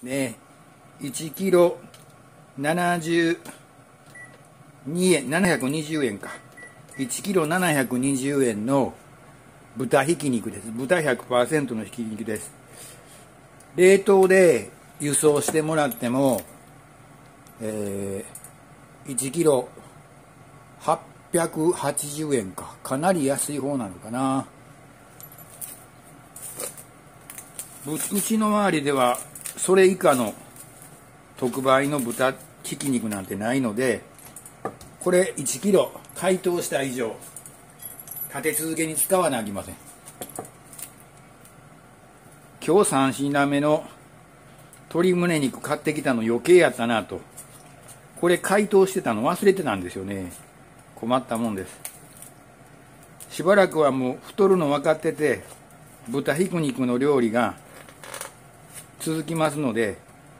ね。1キロ72円、720円か。1キロ720円の豚ひき肉です。豚 100% のひき肉です。冷凍で輸送してもらっても、1キロ880円か。かなり安い方なのかな。うちの周りではそれ以下の特売の豚ひき肉なんてないので、これ1キロ解凍した以上立て続けに使わなあきません。今日3品目の鶏胸肉買ってきたの余計やったなと。これ解凍してたの忘れてたんですよね。困ったもんです。しばらくはもう太るの分かってて、豚ひき肉の料理が続きますので、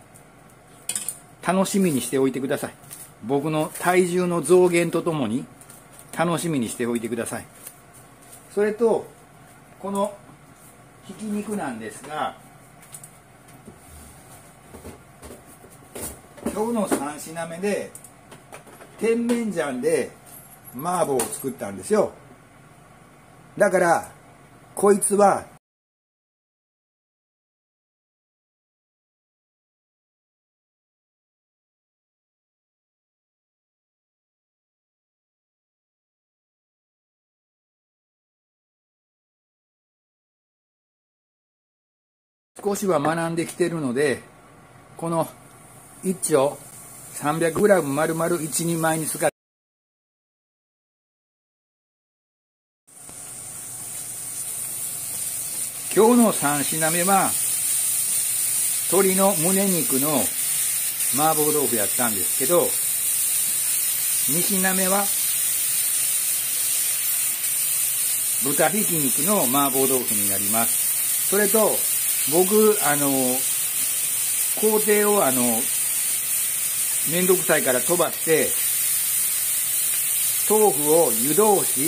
楽しみにしておいてください。僕の体重の増減とともに楽しみにしておいてください。それとこのひき肉なんですが、今日の3品目で甜麺醤で麻婆を作ったんですよ。だからこいつは少しは学んできてるので、この一丁 300g 丸々1人前に使って、今日の3品目は鶏の胸肉の麻婆豆腐やったんですけど、2品目は豚ひき肉の麻婆豆腐になります。それと僕工程をめんどくさいから飛ばして豆腐を湯通し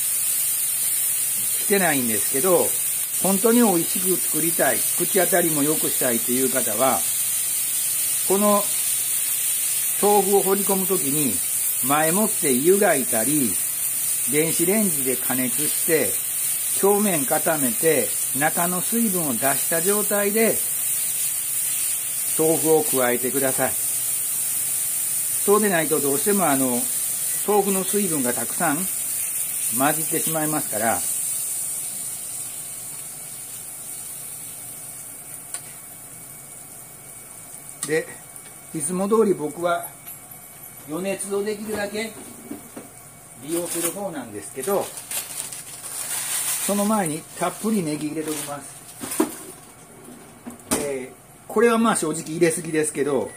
してないんですけど、本当に美味しく作りたい、口当たりも良くしたいという方は、この豆腐を放り込むときに前もって湯がいたり電子レンジで加熱して表面固めて中の水分を出した状態で豆腐を加えてください。そうでないとどうしても豆腐の水分がたくさん混じってしまいますから、でいつも通り僕は余熱をできるだけ利用する方なんですけど、その前にたっぷりネギ入れておきます。これはまあ正直入れすぎですけど、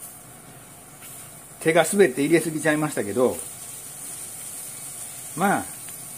手が滑って入れすぎちゃいましたけど、まあ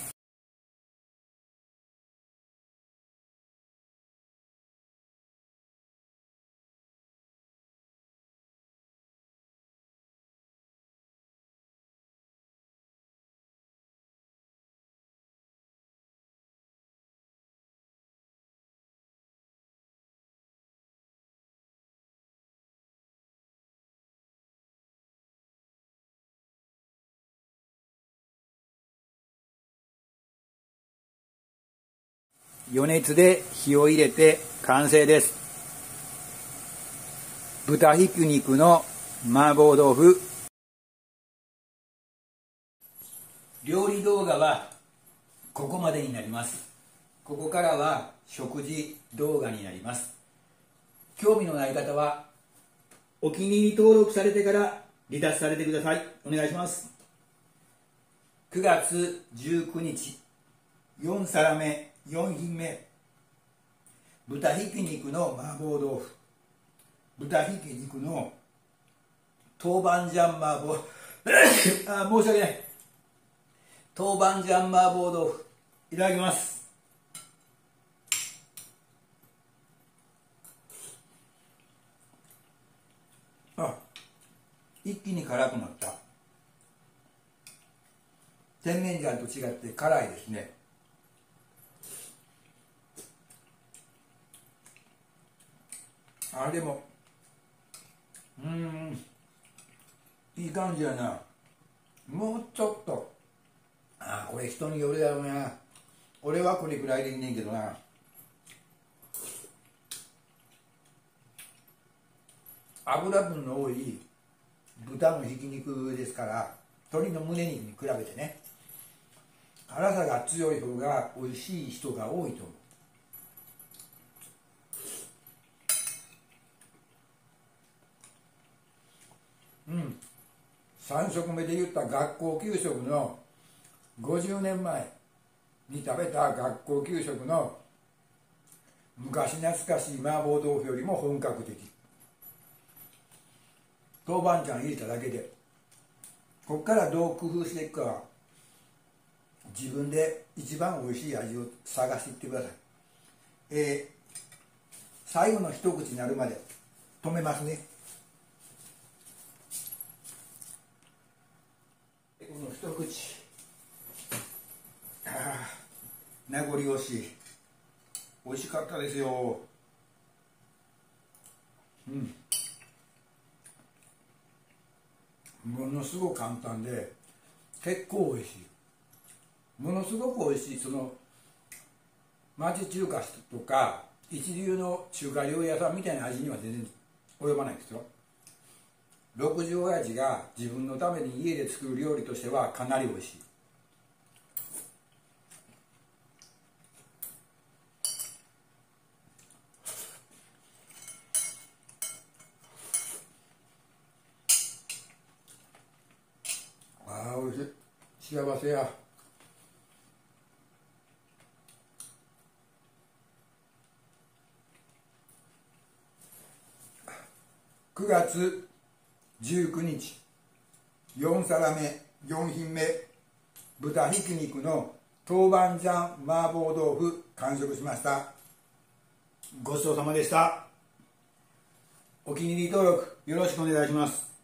余熱で火を入れて完成です。豚ひき肉の麻婆豆腐。料理動画はここまでになります。ここからは食事動画になります。興味のない方はお気に入り登録されてから離脱されてください。お願いします。9月19日4皿目4品目、豚ひき肉の麻婆豆腐、豚ひき肉の豆板醤麻婆申し訳ない、豆板醤麻婆豆腐、いただきます。一気に辛くなった。甜麺醤と違って辛いですね。でもいい感じやな。もうちょっと、これ人によるやろうな。俺はこれくらいでいいねんけどな。油分の多い豚のひき肉ですから、鶏の胸肉に比べてね、辛さが強い方が美味しい人が多いと思う。3食目で言った学校給食の50年前に食べた学校給食の昔懐かしい麻婆豆腐よりも本格的。豆板醤入れただけで、ここからどう工夫していくかは自分で一番おいしい味を探していってください。最後の一口になるまで止めますね。この一口、名残惜しい。美味しかったですよ。ものすごく簡単で結構美味しい。ものすごく美味しい。その町中華とか一流の中華料理屋さんみたいな味には全然及ばないですよ。六十親父が自分のために家で作る料理としてはかなり美味しい。美味しい。幸せや。9月19日、4皿目、4品目、豚ひき肉の豆板醤麻婆豆腐完食しました。ごちそうさまでした。お気に入り登録よろしくお願いします。